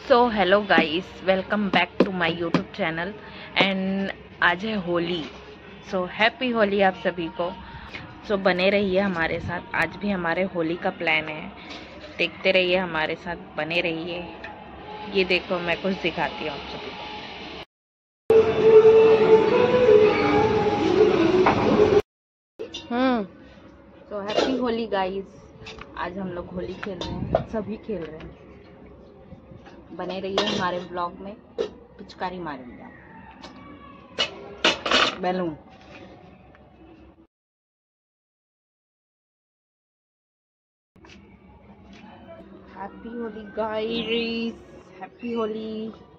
So hello guys, welcome back to my YouTube channel and आज है होली। सो happy Holi आप सभी को। सो बने रहिए हमारे साथ, आज भी हमारे होली का प्लान है। देखते रहिए हमारे साथ, बने रहिए। ये देखो मैं कुछ दिखाती हूँ आप सभी को। So happy Holi guys. आज हम लोग होली खेल रहे हैं, सभी खेल रहे हैं। बने रहिए हमारे ब्लॉग में। पिचकारी मारेंगे balloon. Happy Holi guys, happy Holi.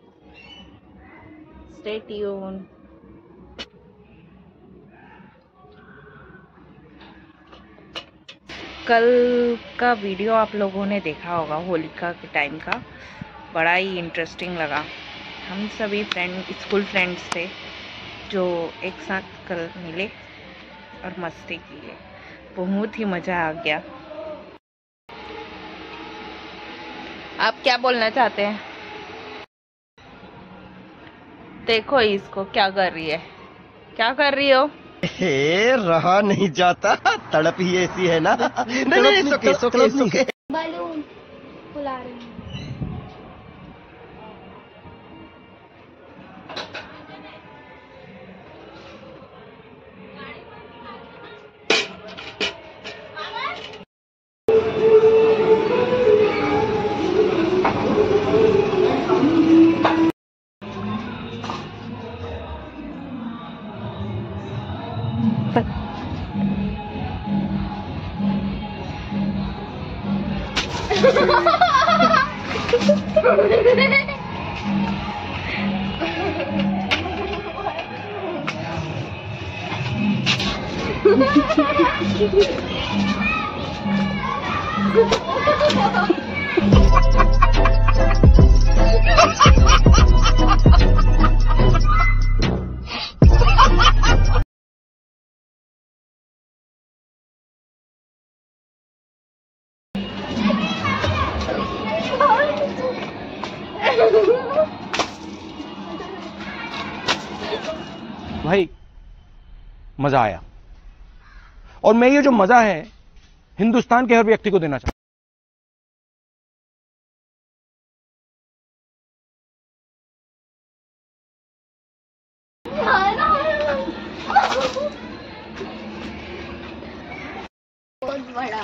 Stay tune. कल का वीडियो आप लोगों ने देखा होगा होलिका के टाइम का, बड़ा ही इंटरेस्टिंग लगा। हम सभी स्कूल फ्रेंड्स थे जो एक साथ कल मिले और मस्ती किए। बहुत ही मज़ा आ गया। आप क्या बोलना चाहते हैं? देखो इसको क्या कर रही है, क्या कर रही हो? रहा नहीं जाता, तड़प ही ऐसी है ना। नहीं, सुके बैलून फुला रही हूँ। भाई मजा आया, और मैं ये जो मजा है हिंदुस्तान के हर व्यक्ति को देना चाहता बहुत बड़ा।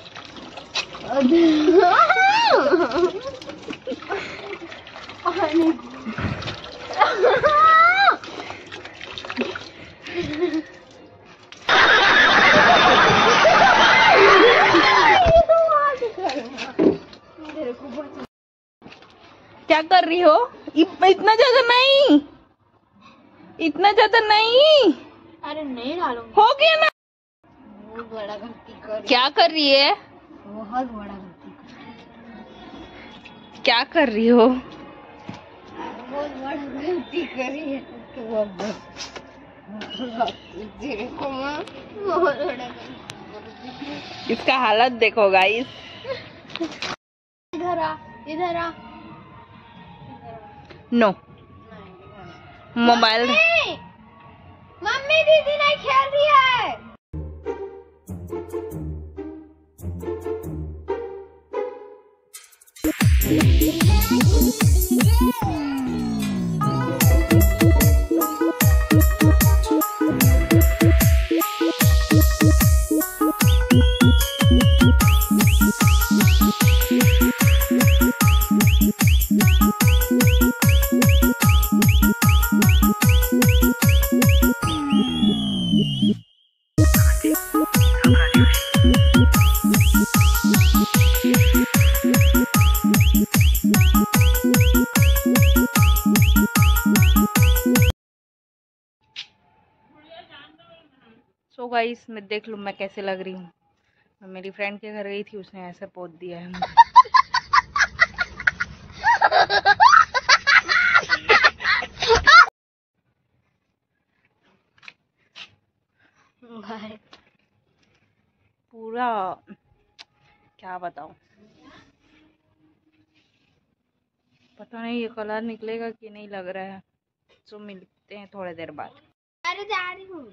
क्या कर रही हो? इतना ज्यादा नहीं, इतना ज्यादा नहीं। अरे नहीं डालूंगी। हो गया ना। बहुत बड़ा गलती कर। क्या कर रही है? बहुत बड़ा गलती कर। क्या कर रही हो? बहुत बड़ा गलती करी है तो तेरे को माँ बहुत बड़ा गलती। इसका हालत देखो गाइस। इधर आ, इधर आ। No mobile. मम्मी दीदी नहीं खेल रही है। सो गाइस, मैं देख लूँ मैं कैसे लग रही हूँ। मैं मेरी फ्रेंड के घर गई थी, उसने ऐसे पोत दिया है मुझे। पूरा क्या बताऊं। पता नहीं ये कलर निकलेगा कि नहीं, लग रहा है। तो मिलते हैं थोड़ी देर बाद। अरे जा रही हूँ।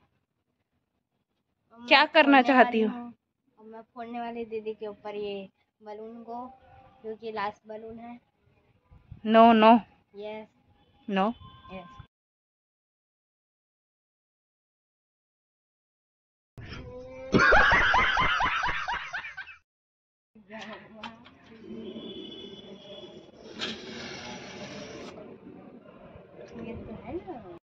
क्या करना चाहती हो? मैं फोड़ने वाली दीदी के ऊपर ये बलून को, क्योंकि लास्ट बलून है। No no yes no. Yes. ये तो है ना।